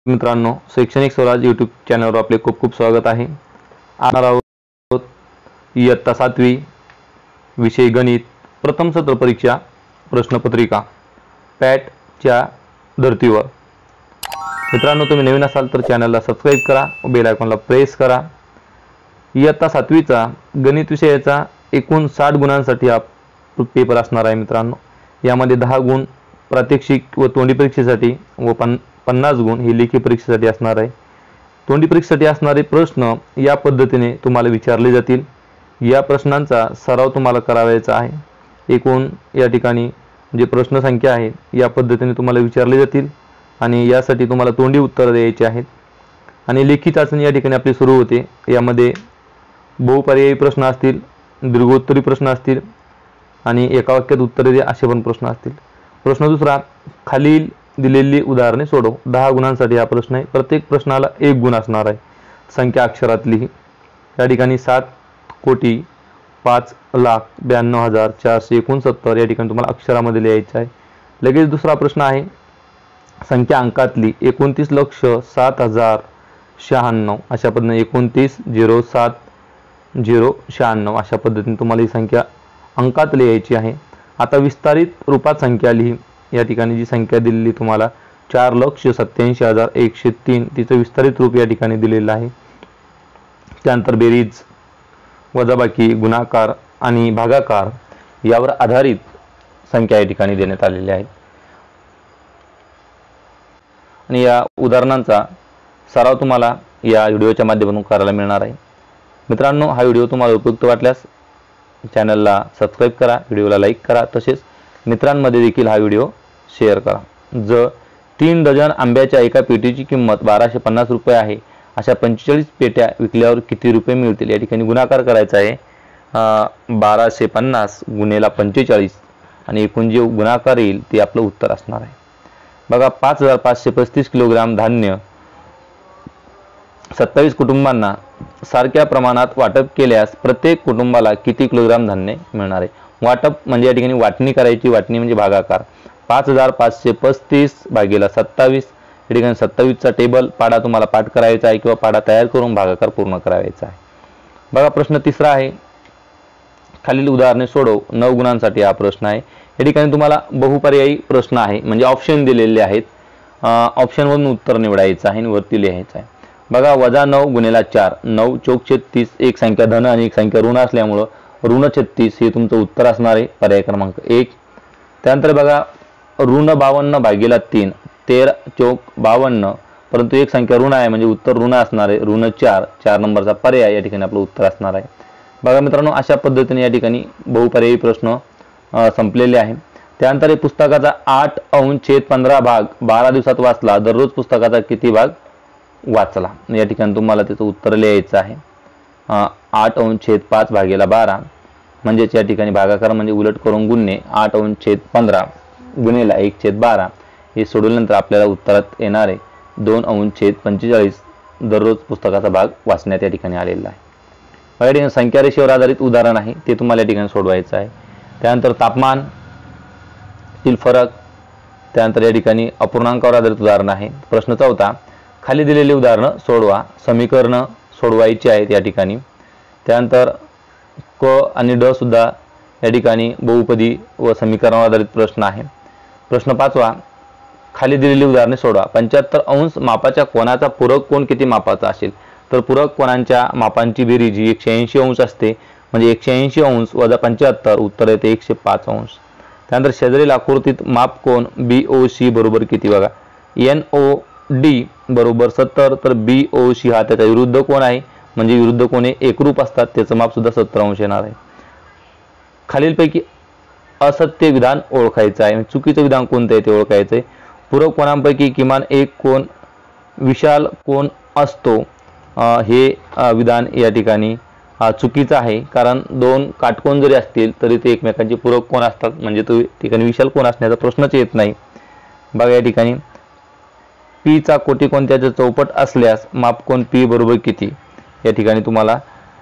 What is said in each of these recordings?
मित्रांनो, शैक्षणिक स्वराज यूट्यूब चॅनलवर आपले खूप खूप स्वागत आहे. आपण आहोत इयत्ता 7वी विषय गणित प्रथम सत्र परीक्षा प्रश्नपत्रिका पॅटच्या धर्तीवर. मित्रांनो, तुम्ही नवीन असाल तर चॅनलला सबस्क्राईब करा व बेल आयकॉनला प्रेस करा. इयत्ता 7वीचा गणित विषयाचा एकूण 60 गुणांसाठी हा पेपर असणार आहे. मित्रांनो, यामध्ये 10 गुण प्रात्यक्षिक व तोंडी परीक्षेसाठी व 50 गुण हे लेखी परीक्षेसाठी असणार आहे. तोंडी परीक्षेसाठी असणारे प्रश्न या पद्धतीने तुम्हाला विचारले जातील. या प्रश्नांचा सराव तुम्हाला करावायचा आहे. एकूण या ठिकाणी जे प्रश्न संख्या आहे या पद्धतीने तुम्हाला विचारले जातील आणि यासाठी तुम्हाला तोंडी उत्तर द्यायची आहेत. आणि लेखी चाचणी या ठिकाणी आपली सुरू होते. यामध्ये बहुपर्यायी प्रश्न असतील, दीर्घोत्तरी प्रश्न असतील आणि एका वाक्यात उत्तरे द्या असे पण प्रश्न असतील. प्रश्न दुसरा, खालील दिलेली उदाहरणे सोडव. 10 गुणांसाठी हा प्रश्न आहे. प्रत्येक प्रश्नाला 1 गुण असणार आहे. संख्या अक्षरात लिही. या ठिकाणी 7,05,92,469 या ठिकाणी तुम्हाला अक्षरामध्ये लिहायचं आहे. लगेच दुसरा प्रश्न आहे संख्या अंकातली 29,07,096 अशा पद्धतीने 29,07,096 अशा पद्धतीने तुम्हाला ही संख्या अंकात लिहायची आहे. आता विस्तारित रूपात संख्या लिही. या ठिकाणी जी संख्या दिलेली तुम्हाला 4,87,103 तिचं विस्तारित रूप या ठिकाणी दिलेलं आहे. त्यानंतर बेरीज, वजाबाकी, गुणाकार आणि भागाकार यावर आधारित संख्या या ठिकाणी देण्यात आलेल्या आहेत. आणि या उदाहरणांचा सराव तुम्हाला या व्हिडिओच्या माध्यमातून करायला मिळणार आहे. मित्रांनो, हा व्हिडिओ तुम्हाला उपयुक्त वाटल्यास चॅनलला सबस्क्राईब करा, व्हिडिओला लाईक करा, तसेच मित्रांमध्ये देखील हा व्हिडिओ शेअर करा. 3 डझन आंब्याच्या एका पेटीची किंमत 1250 रुपये आहे. अशा 45 पेट्या विकल्यावर किती रुपये मिळतील? या ठिकाणी गुणाकार करायचा आहे. 1250 गुणेला 45 आणि एकूण जे गुणाकार येईल ते आपलं उत्तर असणार आहे. बघा, 5,535 किलोग्राम धान्य 27 कुटुंबांना सारख्या प्रमाणात वाटप केल्यास प्रत्येक कुटुंबाला किती किलोग्राम धान्य मिळणार आहे? वाटप म्हणजे या ठिकाणी वाटणी करायची. वाटणी म्हणजे भागाकार. 5,535 भागीला 27 या ठिकाणी 27चा टेबल पाडा तुम्हाला पाठ करायचा आहे किंवा पाडा तयार करून भागाकार पूर्ण करायचा आहे. बघा, प्रश्न तिसरा आहे खालील उदाहरणे सोडव. 9 गुणांसाठी हा प्रश्न आहे. या ठिकाणी तुम्हाला बहुपर्यायी प्रश्न आहे म्हणजे ऑप्शन दिलेले आहेत. ऑप्शनवरून उत्तर निवडायचं आहे आणि वरती लिहायचं आहे. बघा, -9 गुणेला 4 9 चौक 36 एक संख्या धन आणि एक संख्या ऋण असल्यामुळं ऋण 36 हे तुमचं उत्तर असणार आहे, पर्याय क्रमांक 1. त्यानंतर बघा, -52 भागीला 3 13 चौक 52 परंतु एक संख्या ऋण आहे म्हणजे उत्तर ऋण असणार आहे, ऋण 4 4 नंबरचा पर्याय या ठिकाणी आपलं उत्तर असणार आहे. बघा मित्रांनो, अशा पद्धतीने या ठिकाणी बहुपर्यायी प्रश्न संपलेले आहे. त्यानंतर पुस्तकाचा 8/15 भाग 12 दिवसात वाचला. दररोज पुस्तकाचा किती भाग वाचला? या ठिकाणी तुम्हाला त्याचं उत्तर लिहायचं आहे. 8/5 भागीला 12 म्हणजेच या ठिकाणी भागाकार म्हणजे उलट करून गुणणे 8/15 गुणेला 1/12 हे सोडवल्यानंतर आपल्याला उत्तरात येणार आहे 2/45 दररोज पुस्तकाचा भाग वाचण्यात या ठिकाणी आलेला आहे. या ठिकाणी संख्या रेषेवर आधारित उदाहरण आहे ते तुम्हाला या ठिकाणी सोडवायचं आहे. त्यानंतर तापमान तील फरक. त्यानंतर या ठिकाणी अपूर्णांकावर आधारित उदाहरण आहे. प्रश्न 4 खाली दिलेली उदाहरणं सोडवा. समीकरणं सोडवायची आहेत या ठिकाणी. त्यानंतर क आणि ड सुद्धा या ठिकाणी बहुपदी व समीकरणावर आधारित प्रश्न आहे. प्रश्न 5 खाली दिलेली उदाहरणे सोडवा. 75 अंश मापाच्या कोनाचा पूरक कोन किती मापाचा असेल? तर पूरक कोनांच्या मापांची बेरीज ही 180 अंश असते म्हणजे 180 अंश वजा 75 उत्तर येते 105 अंश. त्यानंतर शेजारील आकृतीत माप कोन BOC बरोबर किती? बघा, NOD बरोबर 70 तर BOC हा त्याचा विरुद्ध कोन आहे म्हणजे विरुद्ध कोने एकरूप असतात, त्याचं माप सुद्धा 70 अंश येणार आहे. खालीलपैकी असत्य विधान ओळखायचं आहे. चुकीचं विधान कोणतं आहे ते ओळखायचं आहे. पूरक कोणांपैकी किमान एक कोन विशाल कोन असतो हे विधान या ठिकाणी चुकीचं आहे, कारण 2 काटकोन जरी असतील तरी ते एकमेकांचे पूरक कोन असतात म्हणजे तो ठिकाणी विशाल कोन असण्याचा प्रश्नच येत नाही. बघा, या ठिकाणी P चा कोटी कोणत्याचा चौपट असल्यास मापकोन P बरोबर किती? या ठिकाणी तुम्हाला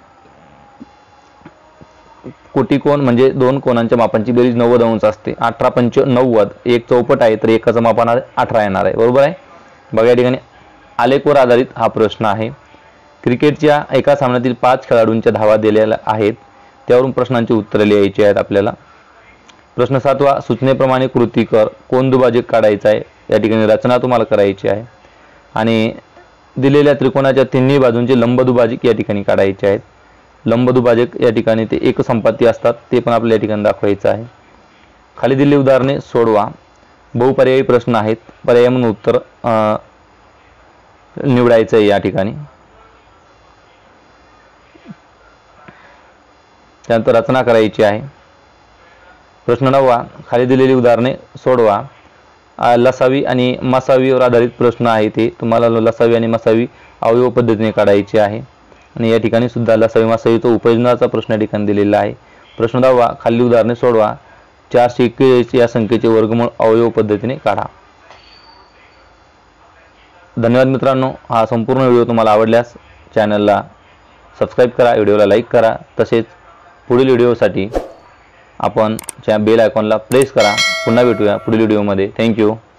कोटिकोन म्हणजे 2 कोनांच्या मापांची बेरीज 90 अंश असते. 18 × 5 = 90 एक चौपट आहे तर एकाचं माप 18 येणार आहे, बरोबर आहे. बघा, या ठिकाणी आलेखवर आधारित हा प्रश्न आहे। क्रिकेटच्या एका सामन्यातील 5 खेळाडूंच्या धावा दिलेल्या आहेत, त्यावरून प्रश्नांची उत्तरे लिहायची आहेत आपल्याला। प्रश्न 7वा, सूचनेप्रमाणे कृती कर, कोण दुभाजक काढायचा आहे, या ठिकाणी रचना तुम्हाला करायची आहे आणि दिलेल्या त्रिकोणाच्या तिन्ही बाजूंचे लंब दुभाजक या ठिकाणी काढायचे आहेत। लंब दुभाजक या ठिकाणी ते एकसंपाती असतात, ते पण आपल्याला या ठिकाणी दाखवायचं आहे। खाली दिलेली उदाहरणे सोडवा। बहुपर्यायी प्रश्न आहेत, पर्याय म्हणून उत्तर निवडायचं आहे या ठिकाणी। त्यानंतर रचना करायची आहे। प्रश्न 9वा, खाली दिलेली उदाहरणे सोडवा। लसावी आणि मसावीवर आधारित प्रश्न आहे, ते तुम्हाला लसावी आणि मसावी अवयव पद्धतीने काढायचे आहे आणि या ठिकाणी सुद्धा लसावी मसावीचा उपयोजनाचा प्रश्न या ठिकाणी दिलेला आहे। प्रश्न 10वा, खाली उदाहरणे सोडवा। 441 या संख्येचे वर्गमूळ अवयव पद्धतीने काढा। धन्यवाद मित्रांनो, हा संपूर्ण व्हिडिओ तुम्हाला आवडल्यास चॅनलला सबस्क्राईब करा, व्हिडिओला लाईक करा, तसेच पुढील व्हिडिओसाठी आपण बेल आयकॉनला प्रेस करा। पुन्हा भेटूया पुढील व्हिडिओमध्ये। थँक्यू।